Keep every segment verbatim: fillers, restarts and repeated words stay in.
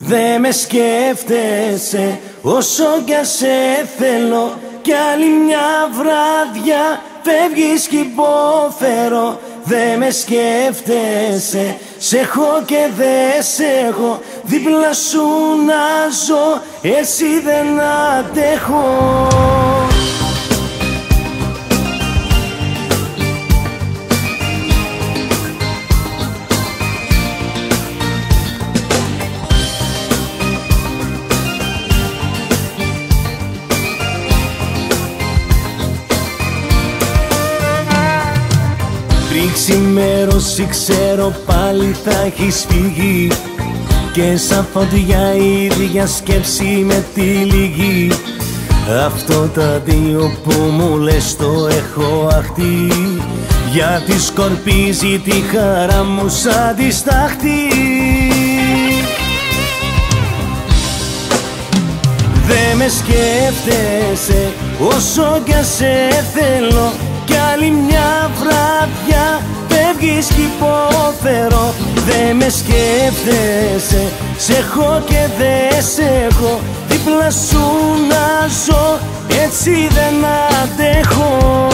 Δε με σκέφτεσαι όσο κι ας σε θέλω, κι άλλη μια βράδια φεύγεις κι υποφέρω. Δε με σκέφτεσαι, σ' έχω και δε σ' έχω, δίπλα σου να ζω, έτσι δεν αντέχω. Πριν ξημερώσει ξέρω πάλι θα έχεις φύγει, και σαν φωτιά η ίδια σκέψη με τυλίγει. Αυτό το αντίο που μου λες το έχω αχτεί, γιατί σκορπίζει τη χαρά μου σαν τη στάχτη. Δε με σκέφτεσαι όσο κι ας σε θέλω, κι άλλη μια βράδια φεύγεις κι υποφέρω. Δε με σκέφτεσαι, σ' έχω και δε σ' έχω, δίπλα σου να ζω, έτσι δεν αντέχω.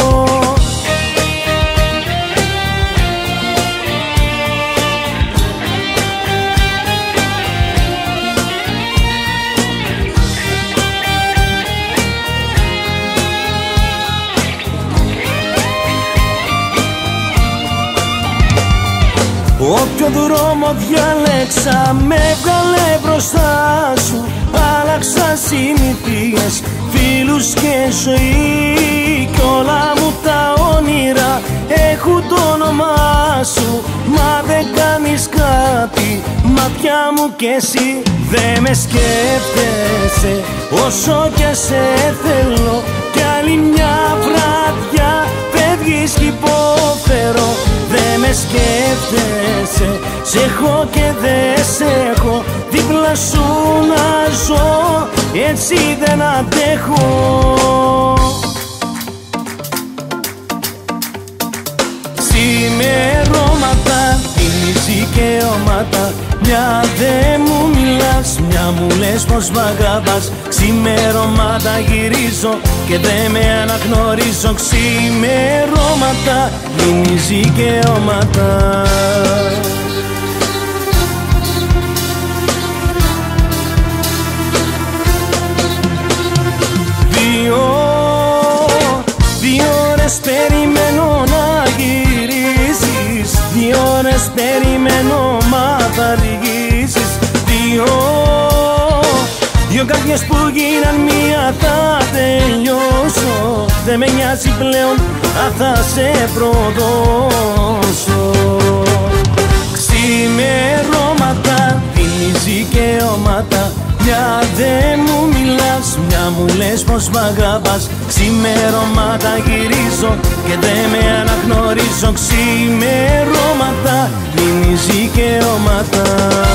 Όποιο δρόμο διάλεξα με έβγαλε μπροστά σου, άλλαξα συνήθειες, φίλους και ζωή, κι όλα μου τα όνειρα έχουν το όνομά σου. Μα δεν κάνεις κάτι, ματιά μου κι εσύ. Δε με σκέφτεσαι όσο κι ας σε θέλω, κι άλλη μια βράδια φεύγεις κι υποφέρω. Δε με σκέφτεσαι, σ' έχω και δε σ' έχω, δίπλα σου να ζω, έτσι δεν αντέχω. Ξημερώματα, δίνεις δικαιώματα, μια δε μου μιλάς, μια μου λες πως μ' αγαπάς. Ξημερώματα γυρίζω και δε με αναγνωρίζω. Ξημερώματα, δίνεις δικαιώματα. Δύο, δύο ώρες περιμένω να γυρίσεις, δύο ώρες περιμένω μα θα αργήσεις. Δύο, δύο καρδιές που γίναν μία θα τελειώσω, δεν με νοιάζει πλέον αν θα σε προδώσω. Ξημερώματα, δίνεις δικαιώματα, μια δε μου μιλάς, μια μου λες πως μ' αγαπάς. Ξημερώματα γυρίζω και δε με αναγνωρίζω. Ξημερώματα, δίνεις δικαιώματα.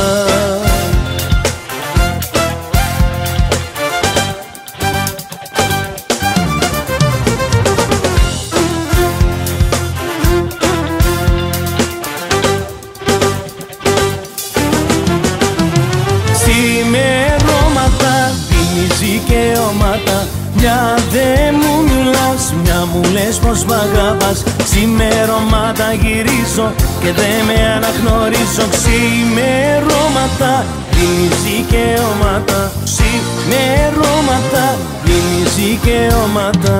Δικαιώματα, μια δε μου μιλάς, μια μου λες πως μ' αγαπάς. Ξημερώματα γυρίζω και δε με αναγνωρίζω. Ξημερώματα, δίνεις δικαιώματα. Ξημερώματα, δίνεις δικαιώματα.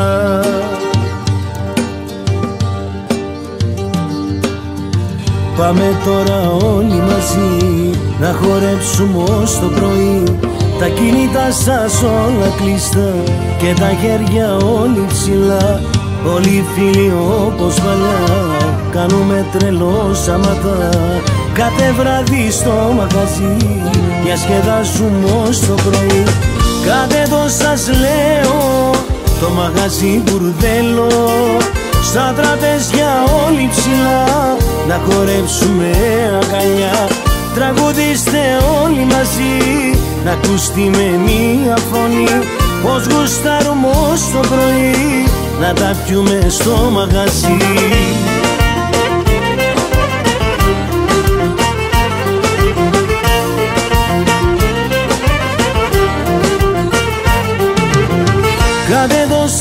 Πάμε τώρα όλοι μαζί να χορέψουμε ως το πρωί, τα κινητά σας όλα κλειστά και τα χέρια όλοι ψηλά. Όλοι φίλοι όπως παλιά κάνουμε τρελό σαματά, κάθε βράδυ στο μαγαζί διασκεδάζουμε ως το πρωί. Κάτε το σας λέω, το μαγαζί μπουρδέλο, στα τραπέζια όλοι ψηλά να χορέψουμε αγκαλιά. Τραγουδίστε όλοι μαζί, να ακουστεί με μία φωνή, πως γουστάρουμε ως το πρωί να τα πιούμε στο μαγαζί.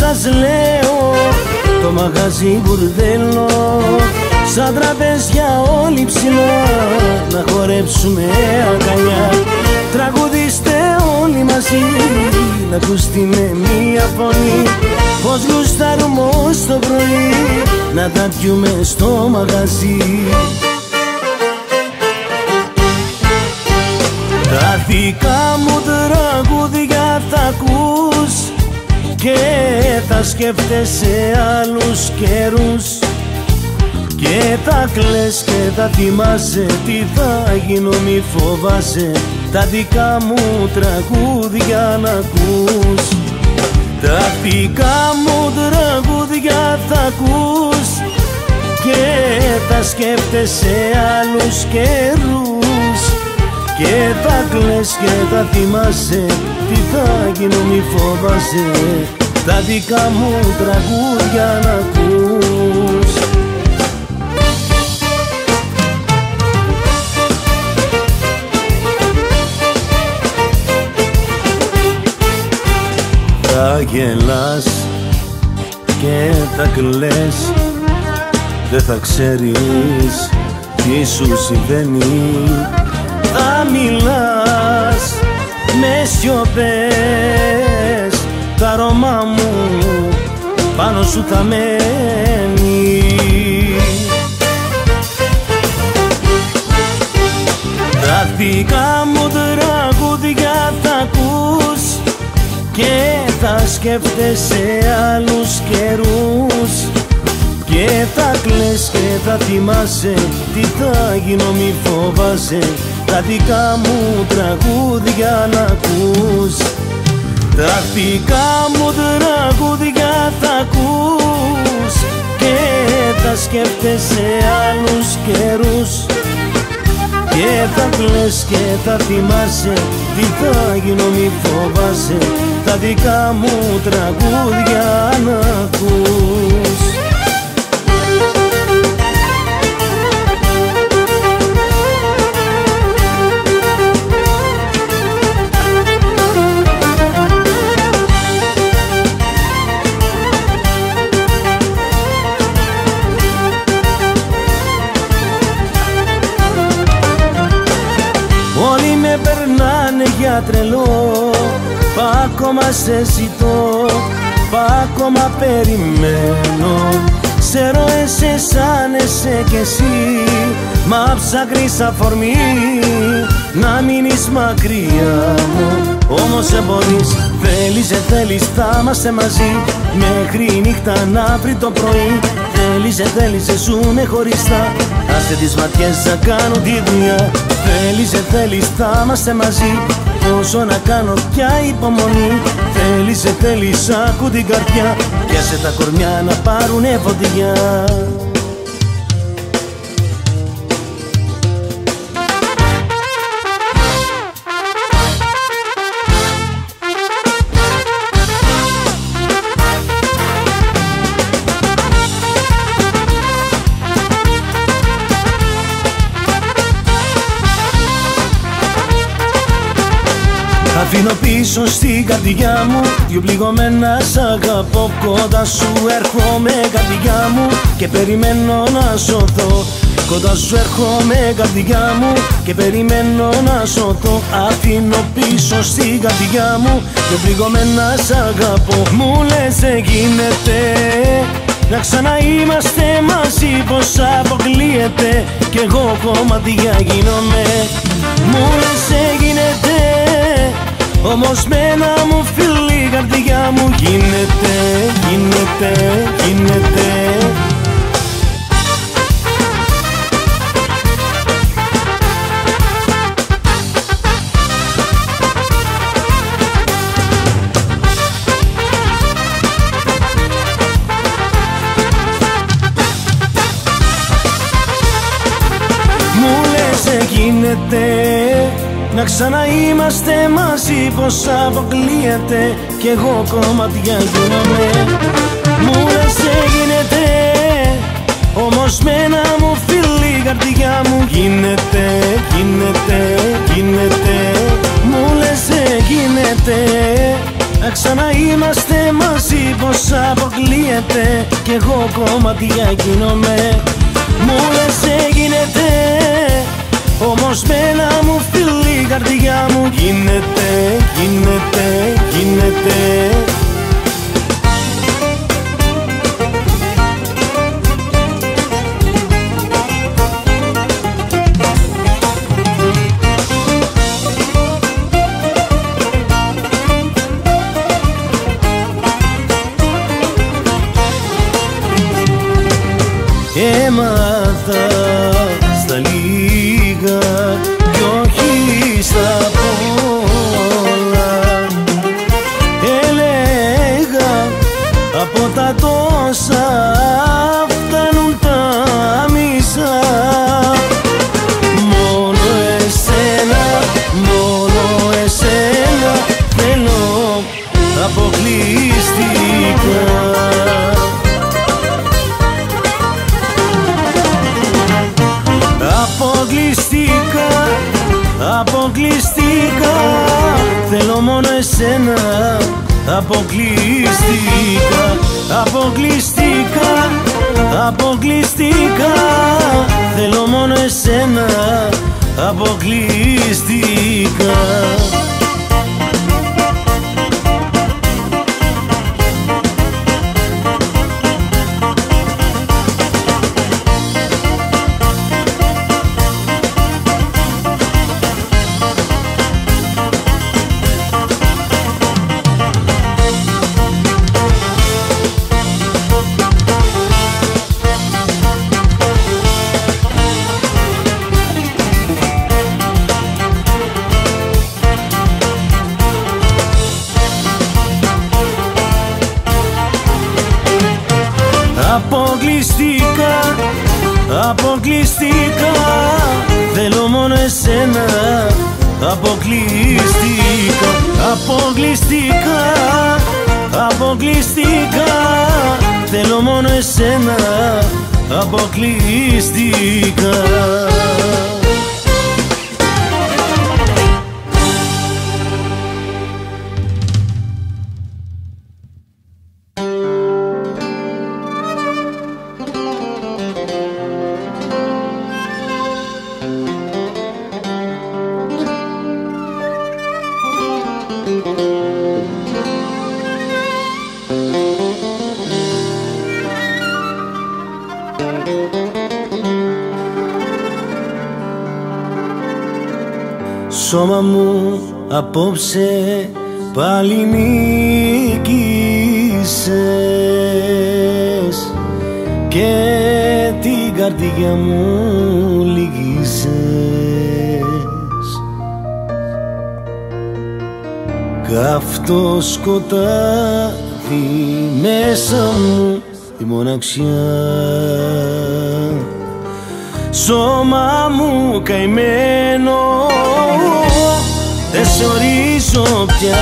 σας λέω, το μαγαζί μπουρδέλο, σαν τραπέζια όλοι ψηλά, να χορέψουμε αγκαλιά. Τραγουδίστε όλοι μαζί, να ακουστεί με μία φωνή, πως γλουστάρουμε ως το πρωί, να τα πιούμε στο μαγαζί. Τα δικά μου τραγούδια θα ακούς και θα σκέφτεσαι άλλους καιρούς, και θα κλαις και θα θυμάσαι τι θα γίνω, μη φοβάσαι τα δικά μου τραγούδια να ακούς. Τα δικά μου τραγούδια θα ακούς και θα σκέφτεσαι άλλους καιρούς, και θα κλαις και θα θυμάσαι τι θα γίνω, μη φοβάσαι τα δικά μου τραγούδια να ακούς. Θα γελάς και θα κλαις, δεν θα ξέρεις τι σου συμβαίνει. Θα μιλάς με σιωπές, το αρώμα μου πάνω σου θα μένει. Τα δικά μου τραγούδια θα ακούς και θα σκέφτεσαι άλλους καιρούς, και θα κλαις και θα θυμάσαι τι θα γίνω, μη φοβάσαι τα δικά μου τραγούδια να ακούς. Τα δικά μου τραγούδια θα ακούς και θα σκέφτεσαι άλλους καιρούς, και θα κλαις και θα θυμάσαι τι θα γίνω, μη φοβάσαι τα δικά μου τραγούδια να ακούς. Όλοι με περνάνε για τρελό, πα ακόμα σε ζητώ, πα ακόμα περιμένω. Ξέρω εσύ αισθάνεσαι κι εσύ, μα ψάχνεις αφορμή να μείνεις μακριά μου. Όμως δεν μπορείς, θέλεις δεν θέλεις, θα είμαστε μαζί μέχρι νύχτα να βρει το πρωί. Θέλεις δεν θέλεις, σε ζουνε χωριστά, άσε τις ματιές να κάνουν τη δουλειά. Θέλεις δεν θέλεις, θα είμαστε μαζί, πόσο να κάνω πια υπομονή. Θέλεις δεν θέλεις, άκου την καρδιά, πιάσε τα κορμιά να πάρουνε φωτιά. Αφήνω πίσω στην καρδιά μου δυο πληγωμένα, σ' αγαπώ, κοντά σου έρχομαι καρδιά μου και περιμένω να σωθώ. Κοντά σου έρχομαι καρδιά μου και περιμένω να σωθώ. Αφήνω πίσω στην καρδιά μου δυο πληγωμένα, σ' αγαπώ. Μου λες δεν γίνεται να ξαναείμαστε μαζί, πως αποκλείεται κι εγώ κομμάτια γίνομαι. Μου λες δεν γίνεται, όμως με ένα μου φίλι η καρδιά μου γίνεται, γίνεται, γίνεται. Μου λες δεν γίνεται να ξαναείμαστε μαζί, πως αποκλείεται κι εγώ κομμάτια γίνομαι. Μου λες δεν γίνεται, όμως με ένα μου φίλι η καρδιά μου γίνεται, γίνεται, γίνεται. Μου λες δεν γίνεται να ξαναείμαστε μαζί, πως γίνεται κι εγώ κομμάτια γίνομαι. Μου λες έγινε, όμως μένα μου φίλη η καρδιά μου γίνεται, γίνεται, γίνεται. Έμαθα στα λίγα κι όχι στα πολλά. Έλεγα από τα τόσα φτάνουν τα μισά. Μόνο εσένα, μόνο εσένα θέλω αποκλειστικά. Αποκλειστικά, αποκλειστικά θέλω μόνο εσένα. Αποκλειστικά, αποκλειστικά, αποκλειστικά θέλω μόνο εσένα. Αποκλειστικά. Αποκλειστικά, αποκλειστικά θέλω μόνο εσένα. Αποκλειστικά, αποκλειστικά, αποκλειστικά θέλω μόνο εσένα. Αποκλειστικά. Σώμα μου απόψε πάλι νίκησες και την καρδιά μου λυγίσες. Καυτό σκοτάδι μέσα μου η μοναξιά. Σώμα μου καημένο δεν σε ορίζω πια.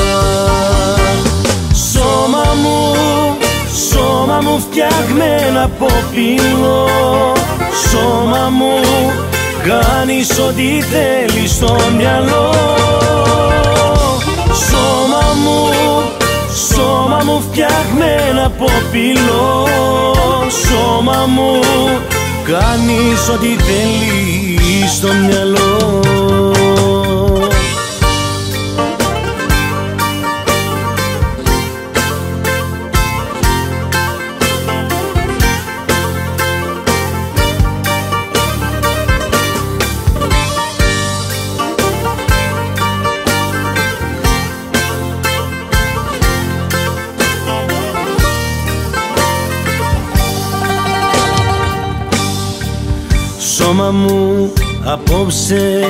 Σώμα μου, σώμα μου φτιαγμένο από πύλο. Σώμα μου κάνεις ό,τι θέλεις στο μυαλό. Σώμα μου, σώμα μου φτιαγμένο από πύλο. Σώμα μου κάνεις ό,τι θέλεις στο μυαλό. Σώμα μου απόψε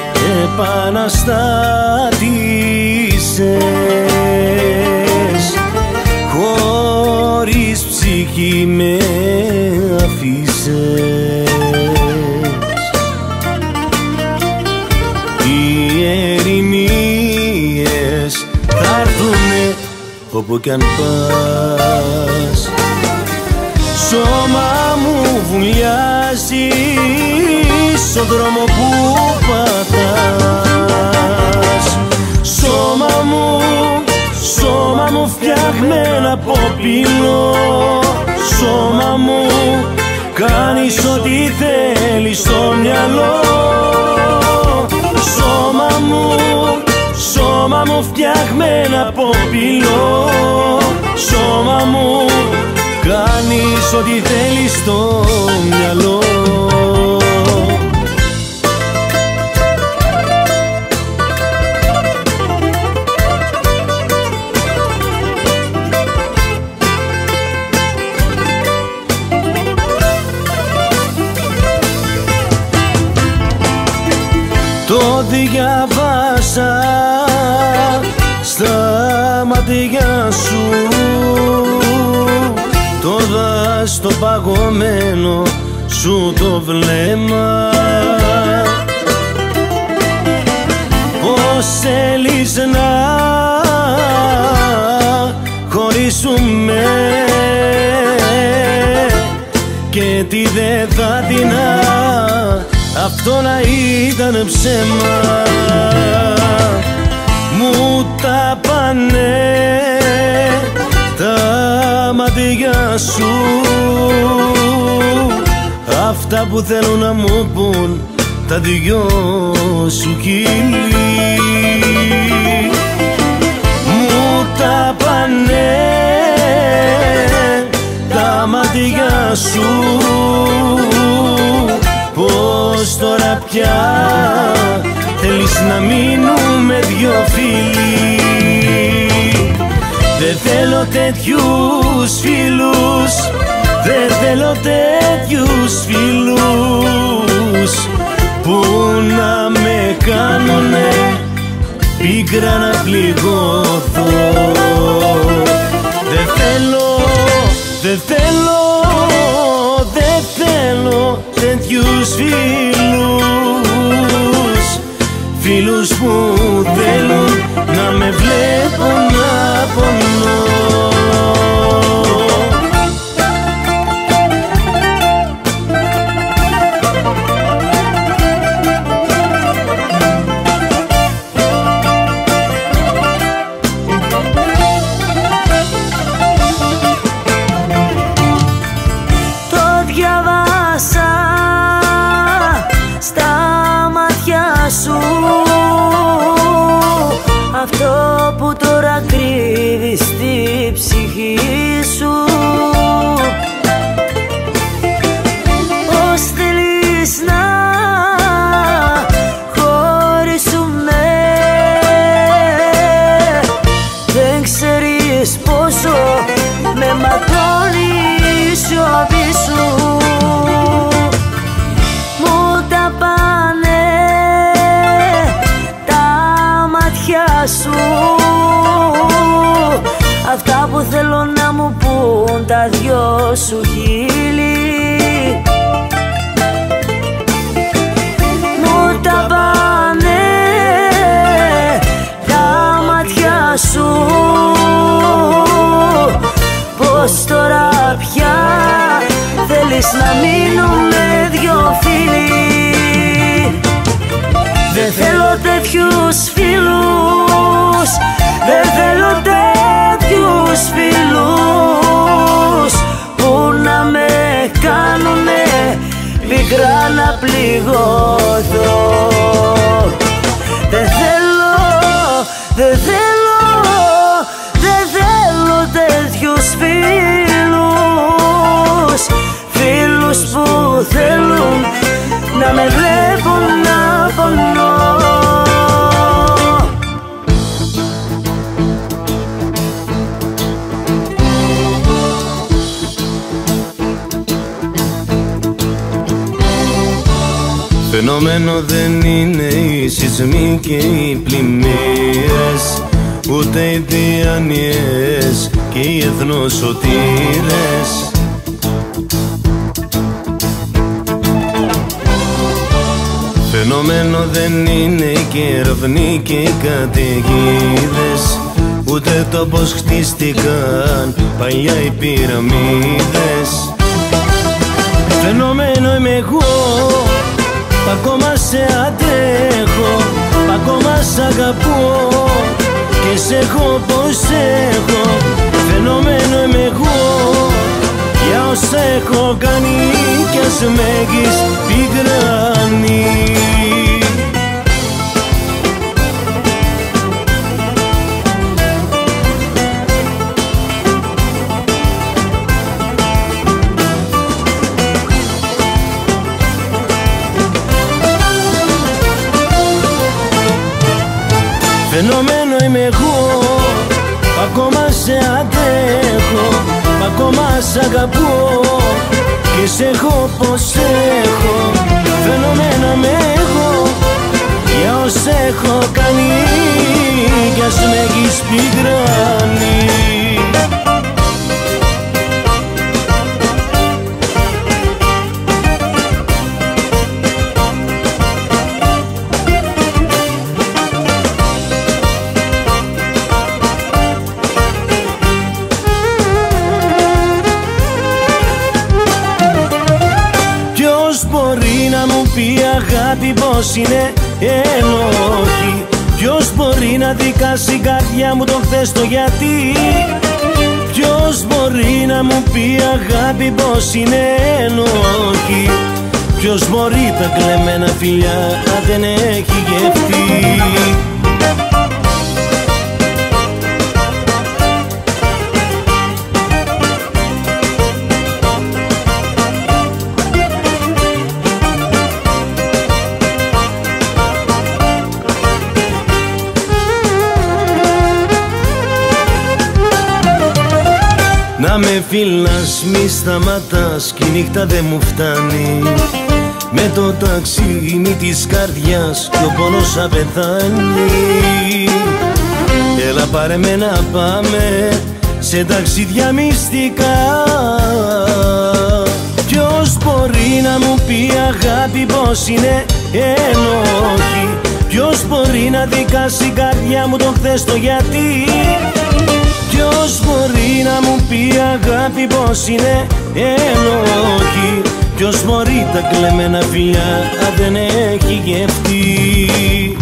επαναστάτησες. Χωρίς ψυχή με αφήσες. Οι ερημίες θα έρθουνε όπου κι αν πας. Σώμα μου βουλιάζει στον δρόμο που πατάς. Σώμα μου, σώμα μου φτιαγμένο από πύλο. σώμα μου, κάνεις ό,τι θέλεις στο μυαλό. Σώμα μου, σώμα μου φτιαγμένα από πυλό. Σώμα μου, κάνεις ό,τι θέλεις στο μυαλό. Το διαβάσα στα μάτια σου, το δα στο παγωμένο σου το βλέμμα. Πως θέλεις να χωρίσουμε και τι δεν θα δεινά αυτό να ήταν ψέμα. Μου τα πάνε τα μάτια σου, αυτά που θέλουν να μου πουν τα δυο σου χείλη. Μου τα πάνε τα μάτια σου, πως τώρα πια θέλεις να μείνουμε δυο φίλοι. Δεν θέλω τέτοιους φίλους, δεν θέλω τέτοιους φίλους που να με κάνουνε πίκρα να πληγώθω. Δεν θέλω, δεν θέλω, δεν θέλω τέτοιους φίλους, φίλους που θέλουν να με βλέπουν να πονώ. Αυτό που τώρα κρύβεις στη ψυχή σου, πως θέλεις να χωρίσουμε, δεν ξέρεις πόσο με ματώνει η σιωπή σου. Μου τα πάνε σου, αυτά που θέλω να μου πουν τα δυο σου χείλη. Μου τα πάνε τα μάτια σου, πως τώρα πια θέλεις να μείνουμε δυο φίλοι. Δεν θέλω τέτοιους φίλους, δεν θέλω τέτοιους φίλους που να με κάνουνε πικρά να πληγώθω. Δεν θέλω, δεν θέλω, δεν θέλω τέτοιους φίλους, φίλους που θέλουν να με βλέπουν να πονώ. Φαινόμενο δεν είναι οι σεισμοί και οι πλημμύρες, ούτε οι διάνοιες και οι εθνοσωτήρες. Φαινόμενο δεν είναι οι κεραυνοί και οι καταιγίδες, ούτε το πως χτίστηκαν παλιά οι πυραμίδες. Φαινόμενο είμαι εγώ, π' ακόμα σε αντέχω, π' ακόμα σ' αγαπώ και σε έχω πως έχω. Φαινόμενο είμαι εγώ, για όσα ας με έχεις πικράνει. Φαινομένο είμαι εγώ, π' ακόμα σε αντέχω, π' ακόμα σ' αγαπώ και σε έχω πως έχω. Φαινομένο είμαι εγώ, για όσα έχω κάνει κι ας με έχεις πικράνει. Μπορεί να μου πει αγάπη πως είναι ένοχη? Ποιος μπορεί να δικάσει καρδιά μου το χθες το γιατί? Ποιος μπορεί να μου πει αγάπη πως είναι ένοχη? Ποιος μπορεί τα κλεμμένα φιλιά αν δεν έχει γευτεί? Να με φιλάς μη σταματάς κι η νύχτα δεν μου φτάνει. Με το ταξίνι της καρδιάς κι ο πόνος θα πεθάνει. Έλα πάρε με να πάμε σε ταξίδια μυστικά. Ποιος μπορεί να μου πει αγάπη πως είναι ένοχη? Ποιος μπορεί να δικάσει καρδιά μου το χθες το γιατί? Ποιος μπορεί να μου πει αγάπη πως είναι ένοχη? Ποιος μπορεί τα κλεμμένα φιλιά αν δεν έχει γευτεί?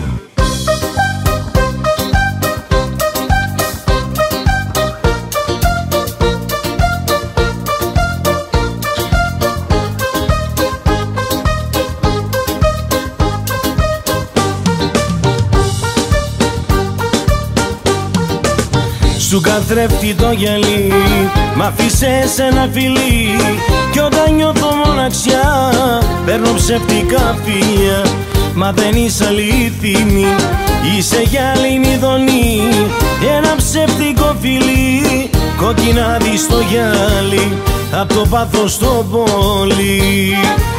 Σου καθρέφτη το γυαλί, μ' αφήσες ένα φιλί κι όταν νιώθω μοναξιά παίρνω ψευτικά φιλιά. Μα δεν είσαι αληθινή, είσαι γυάλινη δονή, ένα ψευτικό φιλί, κόκκινα δεις το γυάλι απ' το πάθος το πόλι.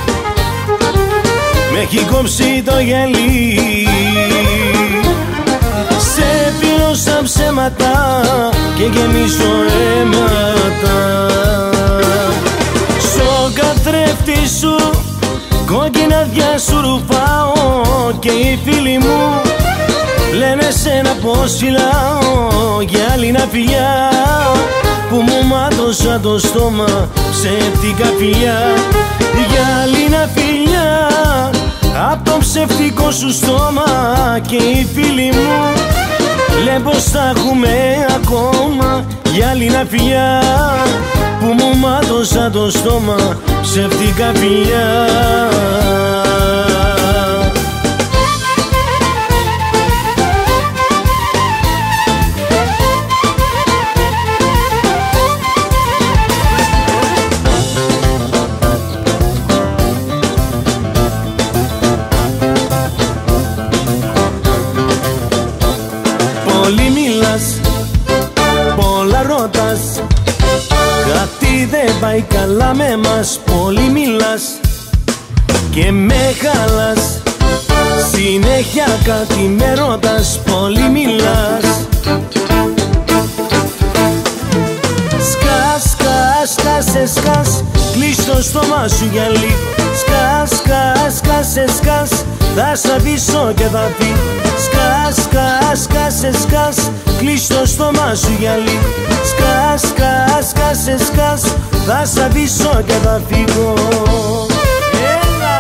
Μ' έχει κόψει το γυαλί, σε πλήρωσα ψέματα και γεμίσω αίματα. Στο καθρέφτη σου κόκκινα διά ρουφάω και οι φίλοι μου λένε σένα πως φυλάω. Γυάλινα φιλιά που μου μάτωσα το στόμα, ψεύτικα φιλιά. Γυάλινα φιλιά απ' το ψευτικό σου στόμα και οι φίλοι μου λένε πως θα έχουμε ακόμα. Γυάλινα φιλιά που μου μάτωσα το στόμα, ψεύτικα φιλιά. Πολύ μιλάς, πολλά ρωτάς, κάτι δεν πάει καλά με μας. Πολύ μιλάς και με χαλάς, συνέχεια κάτι με ρωτάς. Πολύ μιλάς, σκάς, σκάς, σκάσε, σκάς, κλείς το στόμα σου για λίγο. Σκάς, σκάς, σκάσε, σκάς, θα σ' αφήσω και θα φύγω. Σκάς, σκάς, σκάσε, σκάς, κλείς το στόμα σου για λίγο. Σκάς, σκάς, σκάσε, σκάς, θα σ' αφήσω και θα φύγω. Έλα!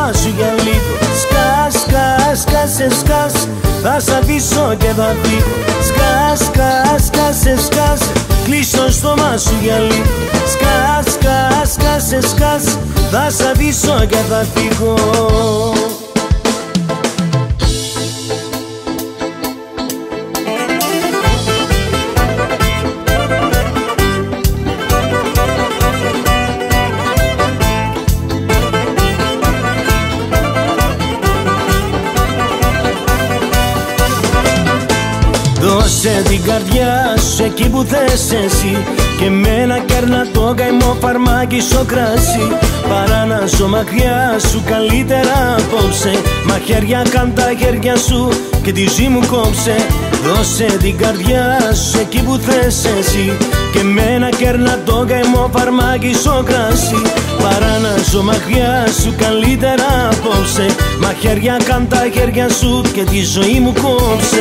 στόμα σου για λίγο. Σκάς, σκάς, σκάσε, σκάς, θα σ' αφήσω και θα φύγω. Σκάς, σκάς, σκάσε, σκάς, κλείς το στόμα σου για λίγο. Σκάς, σκάς, σκάσε, σκάς, θα σ' αφήσω και θα φύγω. Δώσε την καρδιά σου εκεί που θες εσύ και μένα κέρνα το καημό φαρμάκι στο κράσι. Παρά να ζω μακριά σου καλύτερα απόψε. Μαχαίρια κάν τα χέρια σου και τη ζωή μου κόψε. Δώσε την καρδιά σου εκεί που θες εσύ και μένα κέρνα το καημό φαρμάκι στο κράσι. Παρά να ζω μακριά σου καλύτερα απόψε. Μαχαίρια κάν τα χέρια σου και τη ζωή μου κόψε.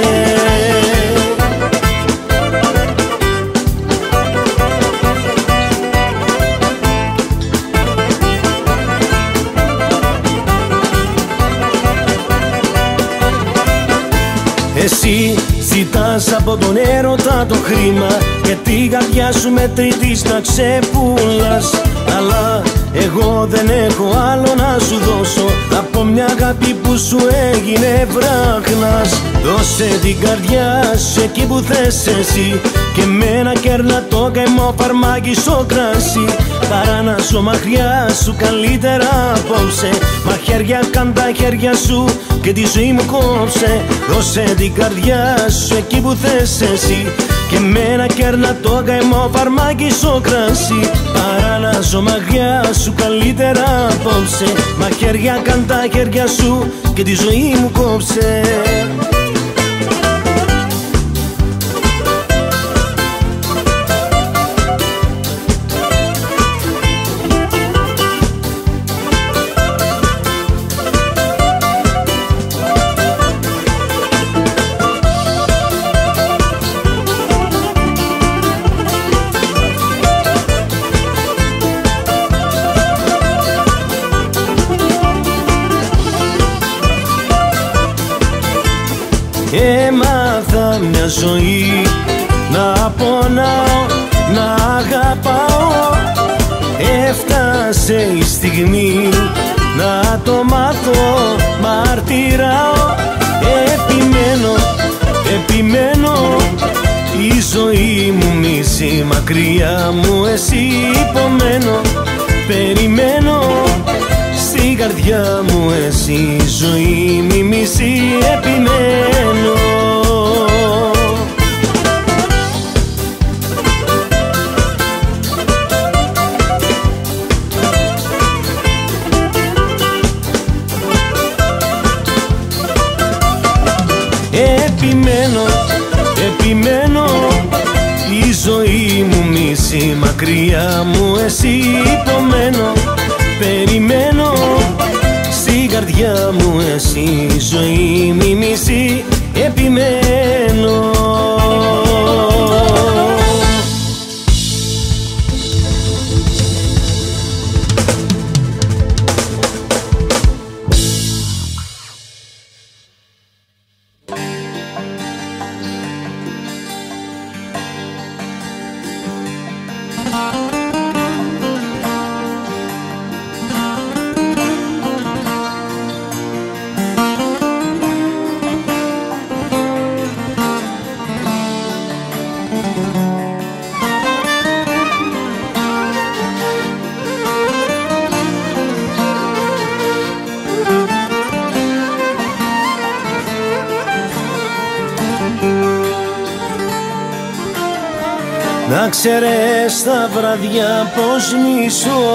Εσύ ζητάς από τον έρωτα το χρήμα και την καρδιά σου μετρητής να ξεπουλάς. Αλλά εγώ δεν έχω άλλο να σου δώσω από μια αγάπη που σου έγινε βράχνας. Δώσε την καρδιά σου εκεί που θες εσύ και μένα κέρνα το καημό φαρμάκι στο κράσι. Παρά να ζω μακριά σου καλύτερα απόψε. Μαχαίρια κάν τα χέρια σου και τη ζωή μου κόψε. Δώσε την καρδιά σου εκεί που θες εσύ και μένα κέρνα το καημό φαρμάκι στο κράσι. Παρά να ζω μακριά σου καλύτερα απόψε. Μαχαίρια κάν τα χέρια σου και τη ζωή μου κόψε. Έμαθα μια ζωή να πονάω, να αγαπάω. Έφτασε η στιγμή να το μάθω, μαρτυράω. Επιμένω, επιμένω, η ζωή μου μισή, μακριά μου εσύ υπομένω. Περιμένω, στην καρδιά μου εσύ ζωή μη μισή, επιμένω. Επιμένω, επιμένω, η ζωή μου μισή, μακριά μου εσύ υπομένω. Περιμένω, στην καρδιά μου εσύ ζωή μη μισή, επιμένω. Να ξέρεις τα βραδιά πως μισώ,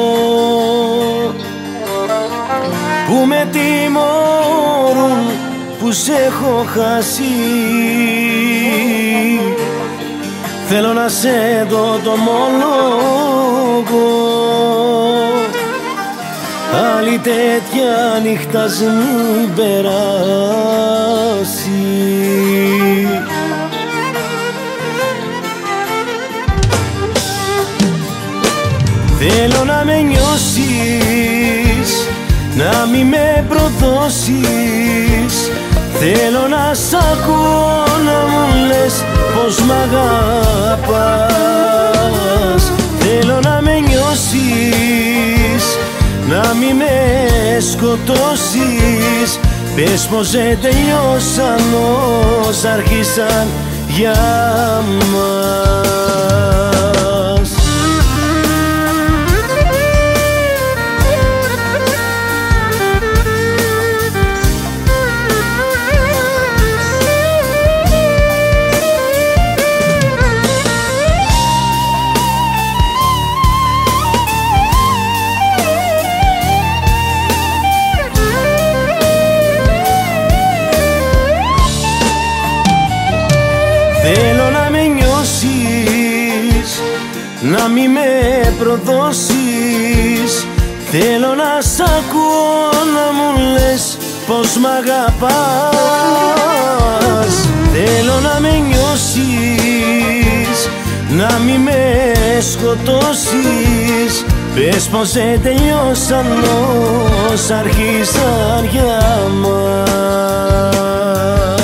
που με τιμωρούν που σε έχω χάσει. Θέλω να σε δω το μολόγο, άλλη τέτοια νύχτας μην περάσει. Θέλω να με νιώσεις, να μη με προδώσεις. Θέλω να σ' ακούω να μου λες πως μ' αγαπάς. Θέλω να με νιώσεις, να μη με σκοτώσεις. Πες πως δεν τελειώσαν όσα άρχισαν για μας. Θέλω να με νιώσεις, να μη με προδώσεις. Θέλω να σ' ακούω να μου λες πως μ' αγαπάς. Θέλω να με νιώσεις, να μη με σκοτώσεις. Πες πως δεν τελειώσαν όσα άρχισαν για μας.